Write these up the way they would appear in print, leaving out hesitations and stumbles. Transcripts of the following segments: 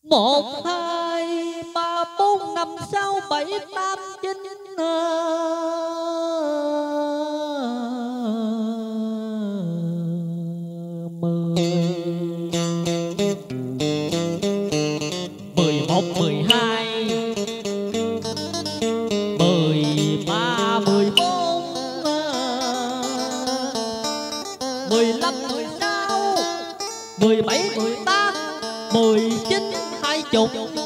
một hai ba bốn năm sáu bảy tám chín mười một mười hai 13 14 15 16 17 18 19 20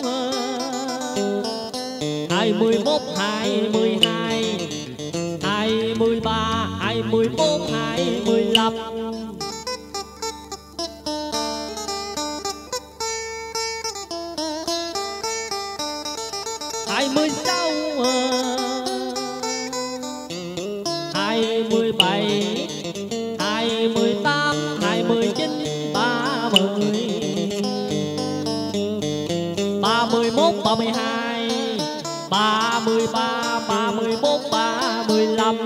21 22 23 24 25 26 27 28 29 30 31 32 33 34 35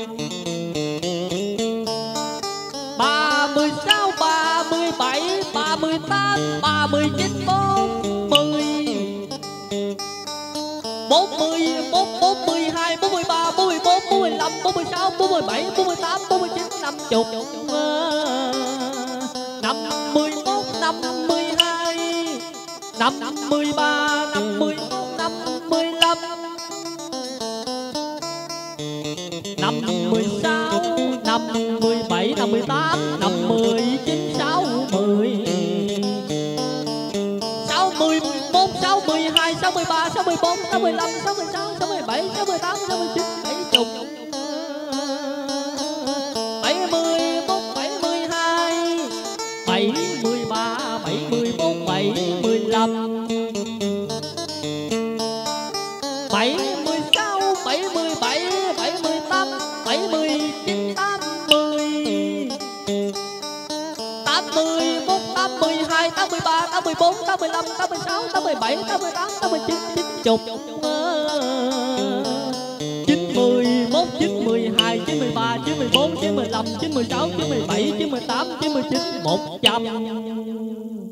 36 37 38 39 40 40 42 43 44 45 46 47 48 49 50 51 52 53 54 55 56 57 58 59 60 60 61 60 62 63 64 65 66 67 68 69 70 71 72 73 74 75 76 77 78 79 80 81 82 83 84 85 86 87 88 89 90 91 92 93 94 95 96 97 98 99 100